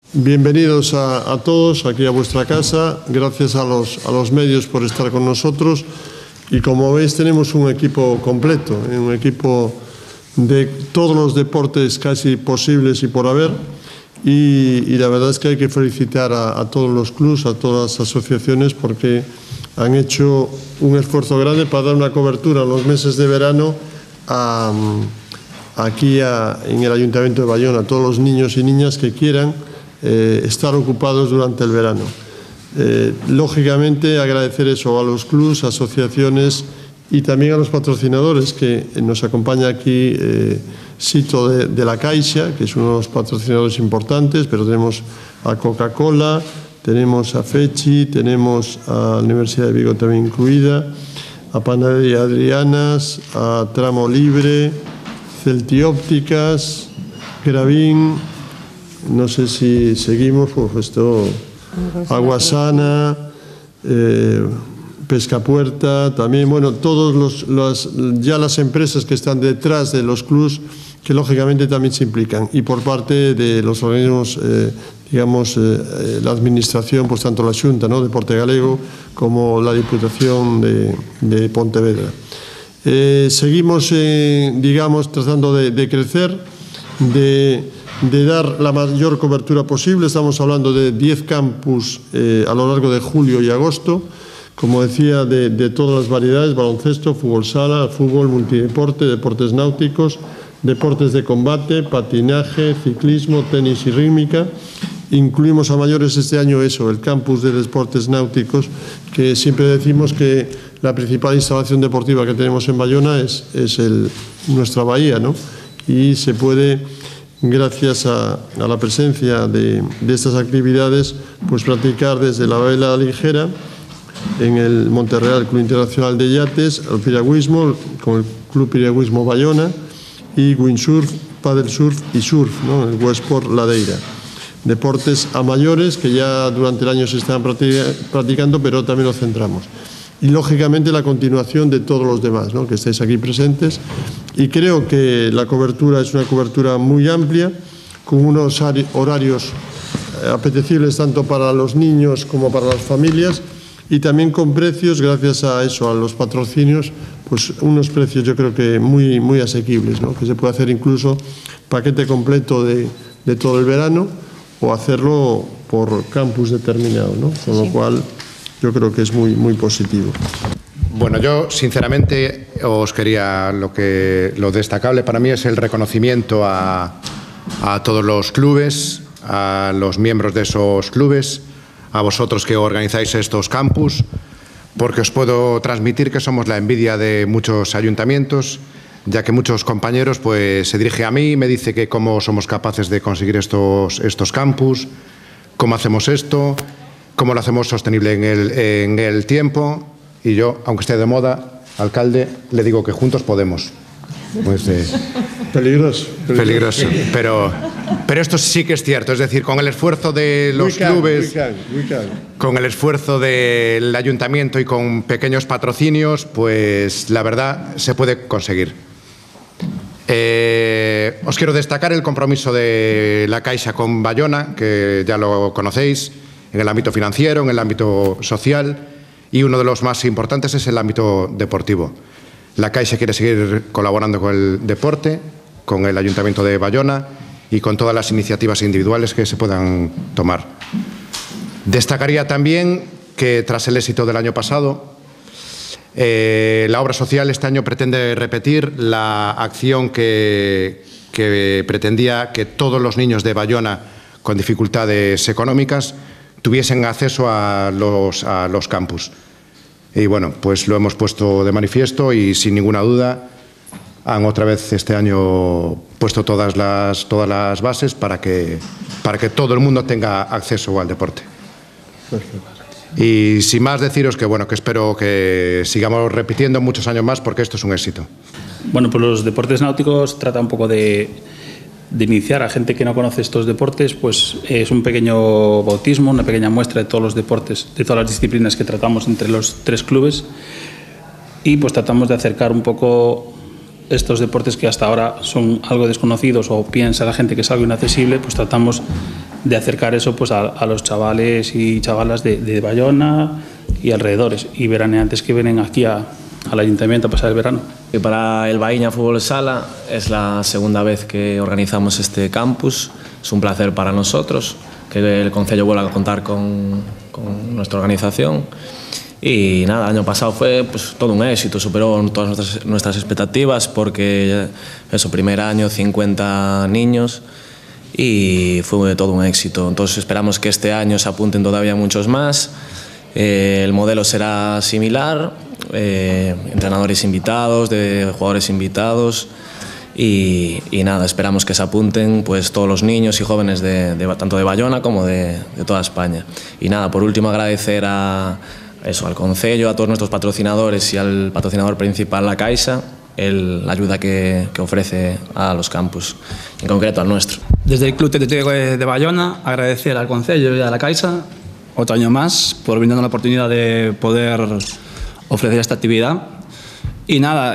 Bienvenidos a todos aquí a vuestra casa. Gracias a los medios por estar con nosotros. Y como veis, tenemos un equipo completo, un equipo de todos los deportes casi posibles y por haber. Y la verdad es que hay que felicitar a todos los clubs, a todas las asociaciones, porque han hecho un esfuerzo grande para dar una cobertura en los meses de verano aquí en el Ayuntamiento de Bayona, a todos los niños y niñas que quieran estar ocupados durante el verano. Lógicamente, agradecer eso a los clubs, asociaciones y también a los patrocinadores, que nos acompaña aquí Sito de la Caixa, que es uno de los patrocinadores importantes, pero tenemos a Coca-Cola, tenemos a Fechi, tenemos a la Universidad de Vigo también incluida, a Panadería Adrianas, a Tramo Libre, Celtiópticas, Gravín, no sé si seguimos, pues esto, Aguasana, Pescapuerta, también, bueno, todos ya las empresas que están detrás de los clubs, que lógicamente también se implican, y por parte de los organismos, digamos, la administración, pues tanto la Xunta, ¿no?, Deporte Galego, como la Diputación de Pontevedra. Seguimos, digamos, tratando de crecer, de dar la mayor cobertura posible. Estamos hablando de 10 campus a lo largo de julio y agosto, como decía, de todas las variedades: baloncesto, fútbol sala, fútbol, multideporte, deportes náuticos, deportes de combate, patinaje, ciclismo, tenis y rítmica. Incluimos a mayores este año el campus de deportes náuticos, que siempre decimos que la principal instalación deportiva que tenemos en Bayona es nuestra bahía, ¿no? Y se puede, gracias a la presencia de estas actividades, pues practicar desde la vela ligera en el Monterreal Club Internacional de Yates, el piragüismo con el Club Piragüismo Bayona, y windsurf, paddle surf y surf, ¿no?, el Westport Ladeira. Deportes a mayores que ya durante el año se están practicando, pero también los centramos. Y lógicamente la continuación de todos los demás, ¿no?, que estáis aquí presentes. Y creo que la cobertura es una cobertura muy amplia, con unos horarios apetecibles tanto para los niños como para las familias, y también con precios, gracias a eso, a los patrocinios, pues unos precios yo creo que muy, muy asequibles, ¿no?, que se puede hacer incluso paquete completo de todo el verano, o hacerlo por campus determinado, ¿no? Con lo cual yo creo que es muy, muy positivo. Bueno, yo sinceramente os quería, lo destacable para mí es el reconocimiento a todos los clubes, a los miembros de esos clubes, a vosotros que organizáis estos campus, porque os puedo transmitir que somos la envidia de muchos ayuntamientos, ya que muchos compañeros pues se dirigen a mí y me dicen que cómo somos capaces de conseguir estos campus, cómo hacemos esto, cómo lo hacemos sostenible en el tiempo. Y yo, aunque esté de moda, alcalde, le digo que juntos podemos. Pues, peligroso. Pero esto sí que es cierto, es decir, con el esfuerzo de los clubes, con el esfuerzo del ayuntamiento y con pequeños patrocinios, pues la verdad se puede conseguir. Os quiero destacar el compromiso de la Caixa con Bayona, que ya lo conocéis, en el ámbito financiero, en el ámbito social, y uno de los más importantes es el ámbito deportivo. La Caixa quiere seguir colaborando con el deporte, con el Ayuntamiento de Bayona y con todas las iniciativas individuales que se puedan tomar. Destacaría también que tras el éxito del año pasado, la obra social este año pretende repetir la acción que pretendía que todos los niños de Bayona con dificultades económicas tuviesen acceso a los campus. Y bueno, pues lo hemos puesto de manifiesto y sin ninguna duda han otra vez este año puesto todas las bases para que todo el mundo tenga acceso al deporte. Y sin más deciros que bueno, que espero que sigamos repitiendo muchos años más, porque esto es un éxito. Bueno, pues los deportes náuticos trata un poco de iniciar a gente que no conoce estos deportes, pues es un pequeño bautismo, una pequeña muestra de todos los deportes, de todas las disciplinas que tratamos entre los 3 clubes, y pues tratamos de acercar un poco estos deportes que hasta ahora son algo desconocidos o piensa la gente que es algo inaccesible, pues tratamos de acercar eso pues a los chavales y chavalas de Bayona y alrededores, y veraneantes que vienen aquí al ayuntamiento a pasar el verano. Y para el Baíña Fútbol Sala es la segunda vez que organizamos este campus. Es un placer para nosotros que el concello vuelva a contar con nuestra organización. Y nada, el año pasado fue pues todo un éxito, superó todas nuestras expectativas porque eso, primer año, 50 niños y fue todo un éxito. Entonces esperamos que este año se apunten todavía muchos más. El modelo será similar, entrenadores invitados, de jugadores invitados y nada, esperamos que se apunten pues todos los niños y jóvenes tanto de Bayona como de toda España. Y nada, por último agradecer al concello, a todos nuestros patrocinadores y al patrocinador principal, la Caixa, la ayuda que ofrece a los campus, en concreto al nuestro. Desde el Club Atlético de Bayona, agradecer al concello y a la Caixa otro año más por brindarnos la oportunidad de poder ofrecer esta actividad. Y nada,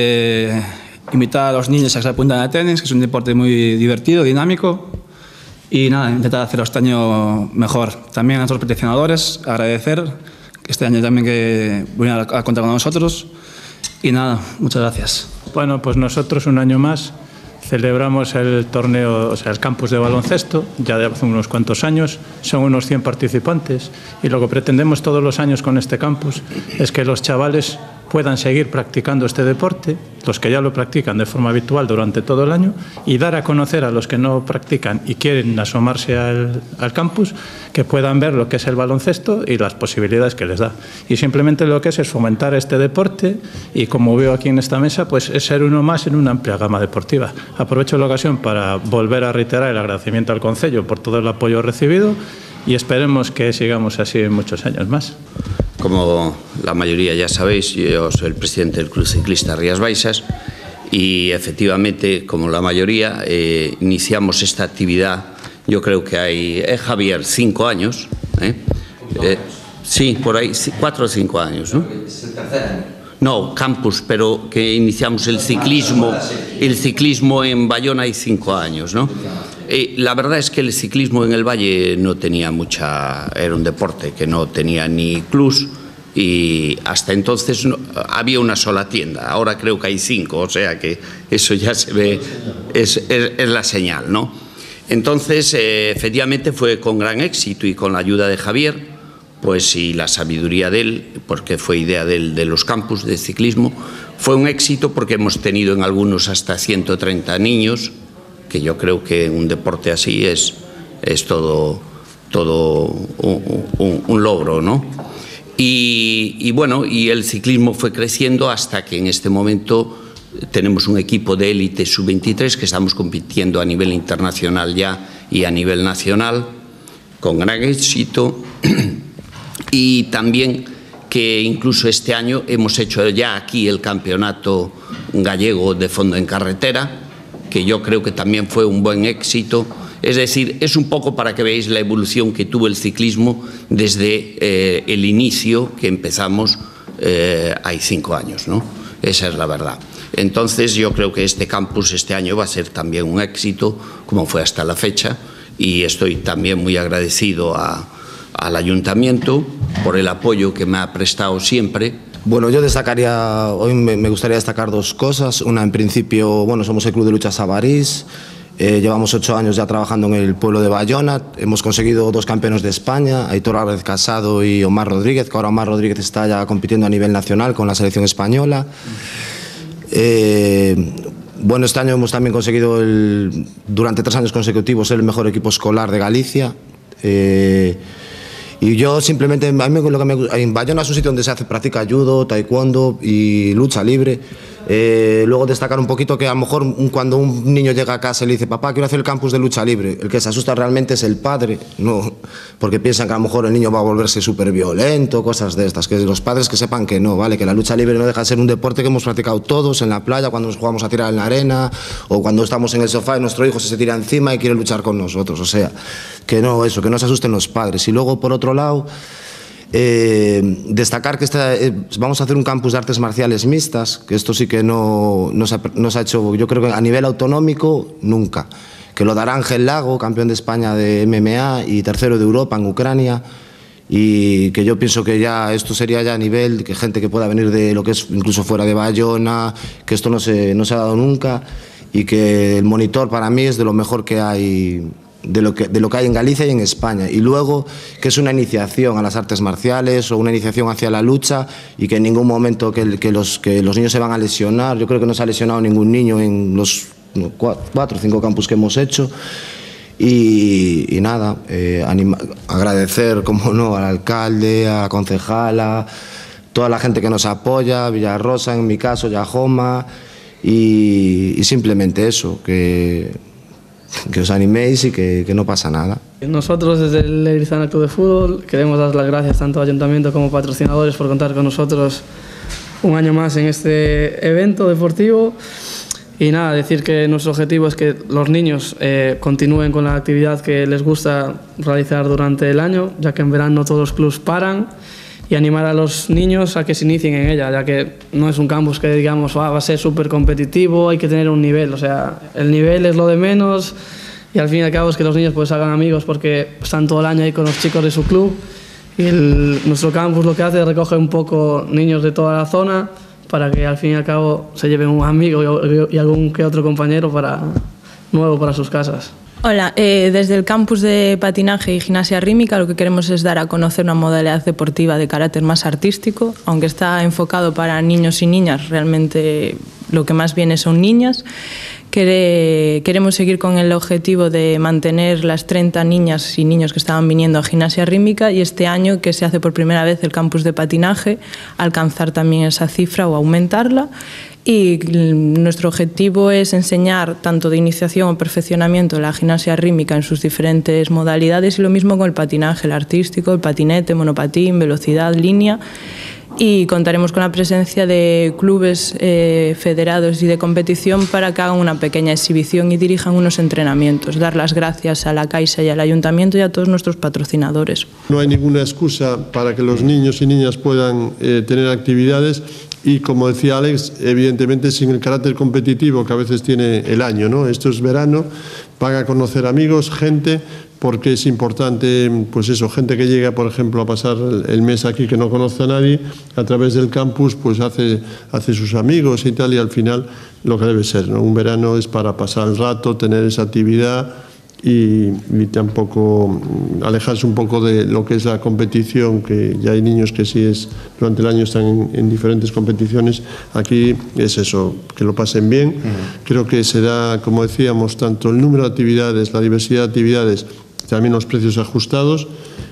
invitar a los niños a que se apunten al tenis, que es un deporte muy divertido, dinámico. Y nada, intentar hacerlo este año mejor. También a nuestros patrocinadores, agradecer que este año también que vienen a contar con nosotros. Y nada, muchas gracias. Bueno, pues nosotros un año más celebramos el torneo, o sea, el campus de baloncesto, ya de hace unos cuantos años, son unos 100 participantes y lo que pretendemos todos los años con este campus es que los chavales puedan seguir practicando este deporte, los que ya lo practican de forma habitual durante todo el año, y dar a conocer a los que no practican y quieren asomarse al campus, que puedan ver lo que es el baloncesto y las posibilidades que les da. Y simplemente lo que es fomentar este deporte y, como veo aquí en esta mesa, pues es ser uno más en una amplia gama deportiva. Aprovecho la ocasión para volver a reiterar el agradecimiento al concello por todo el apoyo recibido y esperemos que sigamos así en muchos años más. Como la mayoría ya sabéis, yo soy el presidente del Club Ciclista Rías Baixas y efectivamente, como la mayoría, iniciamos esta actividad, yo creo que hay, Javier, 5 años. Sí, por ahí, 4 o 5 años, ¿no? Es el tercer año. No, campus, pero que iniciamos el ciclismo en Bayona hay 5 años, ¿no? La verdad es que el ciclismo en el Valle no tenía era un deporte que no tenía ni clubs y hasta entonces había una sola tienda, ahora creo que hay 5, o sea que eso ya se ve, es la señal, ¿no? Entonces, efectivamente fue con gran éxito y con la ayuda de Javier, pues y la sabiduría de él, porque fue idea de él, de los campus de ciclismo, fue un éxito porque hemos tenido en algunos hasta 130 niños, que yo creo que un deporte así es todo un logro, ¿no? Y bueno, y el ciclismo fue creciendo hasta que en este momento tenemos un equipo de élite sub-23 que estamos compitiendo a nivel internacional ya y a nivel nacional, con gran éxito. Y también que incluso este año hemos hecho ya aquí el campeonato gallego de fondo en carretera, que yo creo que también fue un buen éxito. Es decir, es un poco para que veáis la evolución que tuvo el ciclismo desde el inicio que empezamos hay 5 años, ¿no? Esa es la verdad. Entonces yo creo que este campus este año va a ser también un éxito, como fue hasta la fecha, y estoy también muy agradecido al ayuntamiento por el apoyo que me ha prestado siempre. Bueno, yo destacaría, hoy me gustaría destacar 2 cosas. Una, en principio, bueno, somos el Club de Lucha Sabarís, llevamos 8 años ya trabajando en el pueblo de Bayona, hemos conseguido 2 campeones de España, Aitor Álvarez Casado y Omar Rodríguez, que ahora Omar Rodríguez está ya compitiendo a nivel nacional con la selección española. Bueno, este año hemos también conseguido, durante 3 años consecutivos, ser el mejor equipo escolar de Galicia. Y yo simplemente, a mí en Bayona es un sitio donde se practica judo, taekwondo y lucha libre. Luego destacar un poquito que a lo mejor cuando un niño llega a casa y le dice: papá, quiero hacer el campus de lucha libre, el que se asusta realmente es el padre, no, porque piensan que a lo mejor el niño va a volverse súper violento, cosas de estas, que los padres que sepan que no, ¿vale? Que la lucha libre no deja de ser un deporte que hemos practicado todos en la playa, cuando nos jugamos a tirar en la arena, o cuando estamos en el sofá y nuestro hijo se tira encima y quiere luchar con nosotros, o sea, que no, eso, que no se asusten los padres. Y luego, por otro lado, destacar que vamos a hacer un campus de artes marciales mixtas, que esto sí que no se ha hecho, yo creo que a nivel autonómico nunca, que lo dará Ángel Lago, campeón de España de MMA y tercero de Europa en Ucrania, y que yo pienso que ya esto sería ya a nivel que gente que pueda venir de lo que es incluso fuera de Bayona, que esto no se ha dado nunca, y que el monitor para mí es de lo mejor que hay, de lo que hay en Galicia y en España, y luego que es una iniciación a las artes marciales o una iniciación hacia la lucha, y que en ningún momento que los niños se van a lesionar. Yo creo que no se ha lesionado ningún niño en los 4 o 5 campus que hemos hecho. Y nada, agradecer, como no, al alcalde, a la concejala, toda la gente que nos apoya, Villarrosa en mi caso, Yajoma, y simplemente eso, que os animéis y que no pasa nada. Nosotros desde el Lerizana Club de Fútbol queremos dar las gracias tanto al Ayuntamiento como patrocinadores por contar con nosotros un año más en este evento deportivo. Y nada, decir que nuestro objetivo es que los niños continúen con la actividad que les gusta realizar durante el año, ya que en verano todos los clubs paran, y animar a los niños a que se inicien en ella, ya que no es un campus que digamos va a ser súper competitivo, hay que tener un nivel, o sea, el nivel es lo de menos, y al fin y al cabo es que los niños pues hagan amigos porque están todo el año ahí con los chicos de su club, y nuestro campus lo que hace es recoger un poco niños de toda la zona, para que al fin y al cabo se lleven un amigo y algún que otro compañero nuevo para sus casas. Hola, desde el campus de patinaje y gimnasia rítmica lo que queremos es dar a conocer una modalidad deportiva de carácter más artístico, aunque está enfocado para niños y niñas, realmente lo que más viene son niñas. Queremos seguir con el objetivo de mantener las 30 niñas y niños que estaban viniendo a gimnasia rítmica, y este año, que se hace por primera vez el campus de patinaje, alcanzar también esa cifra o aumentarla. Y nuestro objetivo es enseñar tanto de iniciación o perfeccionamiento la gimnasia rítmica en sus diferentes modalidades, y lo mismo con el patinaje, el artístico, el patinete, monopatín, velocidad, línea. Y contaremos con la presencia de clubes federados y de competición para que hagan una pequeña exhibición y dirijan unos entrenamientos. Dar las gracias a la Caixa y al Ayuntamiento y a todos nuestros patrocinadores. No hay ninguna excusa para que los niños y niñas puedan tener actividades, y como decía Alex, evidentemente sin el carácter competitivo que a veces tiene el año, ¿no? Esto es verano, van a conocer amigos, gente, porque es importante, pues eso, gente que llega, por ejemplo, a pasar el mes aquí que no conoce a nadie, a través del campus pues hace sus amigos y tal, y al final lo que debe ser, ¿no? Un verano es para pasar el rato, tener esa actividad y tampoco alejarse un poco de lo que es la competición, que ya hay niños que sí durante el año están en diferentes competiciones. Aquí es eso, que lo pasen bien. Creo que se da, como decíamos, tanto el número de actividades, la diversidad de actividades, también los precios ajustados.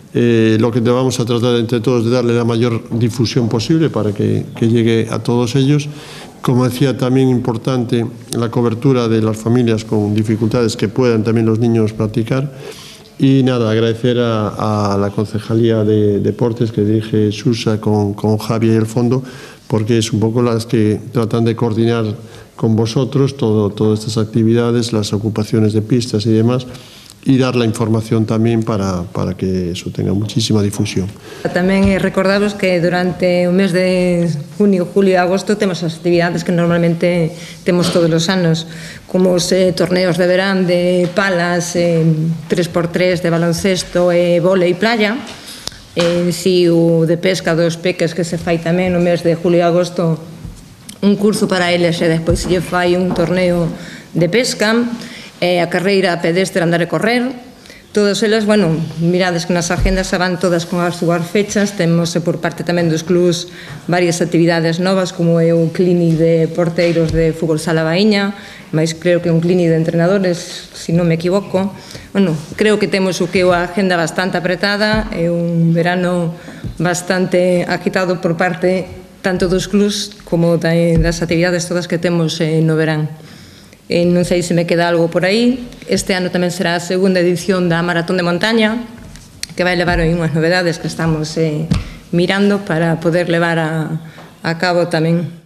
Lo que vamos a tratar entre todos de darle la mayor difusión posible para que llegue a todos ellos. Como decía, también importante la cobertura de las familias con dificultades, que puedan también los niños practicar. Y nada, agradecer a la Concejalía de Deportes que dirige Susa con Javi y el fondo, porque es un poco las que tratan de coordinar con vosotros todas estas actividades, las ocupaciones de pistas y demás, y dar la información tamén para que eso tenga muchísima difusión. Tamén recordaros que durante o mes de junio, julio e agosto temos as actividades que normalmente temos todos os anos, como os torneos de verán de palas, 3x3 de baloncesto, vólei e playa, si o de pesca dos peques que se fai tamén no mes de julio e agosto, un curso para eles, e despois se lle fai un torneo de pesca, a carreira pedestre, andar e correr. Todas elas, bueno, mirades que nas agendas van todas con as súas fechas. Temos por parte tamén dos clubs varias actividades novas, como é o clínic de porteiros de fútbol sala Baíña, mas creo que é un clínic de entrenadores, se non me equivoco. Bueno, creo que temos o que é a agenda bastante apretada, é un verano bastante agitado por parte tanto dos clubs como das actividades todas que temos no verán. Non sei se me queda algo por aí. Este ano tamén será a segunda edición da Maratón de Montaña, que vai levar unhas novedades que estamos mirando para poder levar a cabo tamén.